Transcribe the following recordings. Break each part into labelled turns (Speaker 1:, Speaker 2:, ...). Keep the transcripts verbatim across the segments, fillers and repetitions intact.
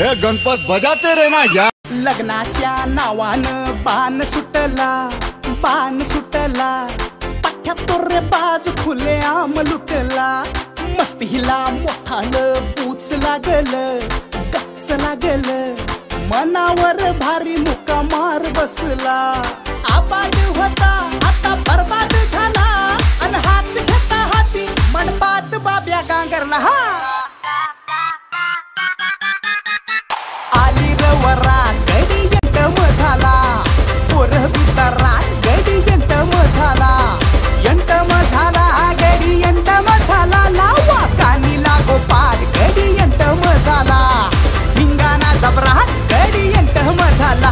Speaker 1: हे गणपत बजाते रे ना या
Speaker 2: लग्नाच्या नावानं बाण सुटला बाण सुटला पठ्यात तो रे बाज खुले आम लुटला मस्तीला मोठालं पूच लागल गच्च लागल मनावर भारी मुका मार बसला आबाद होता आता बरबाद झाला अन हात घेता हाती मनपात बाब्या गांगरला हा आली रवरा गडी यंटम झाला पोर बितरात गडी यंटम झाला यंटम झाला गडी यंटम झाला लावा कानी लागो पाड गडी यंटम झाला धिंगाणा जबरात गडी यंटम झाला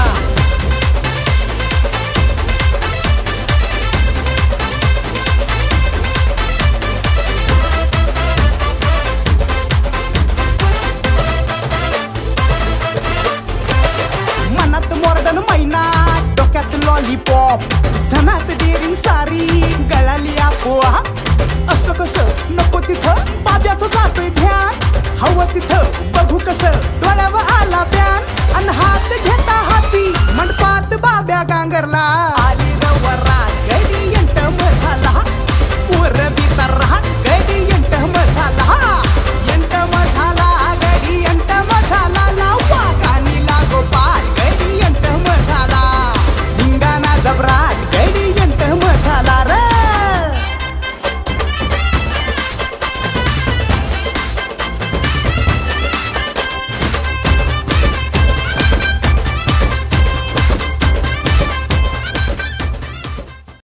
Speaker 2: मॉडर्न मैना डोक्यात लॉलीपॉप जनात डेरिंग सारी गळाली आपोआप असं कसं नको तिथं बाब्याचं जातोय ध्यान हवं तिथं बघू कसं डोळ्यावर आला प्यान अन हात घेता हाती मंडपात बाब्या गा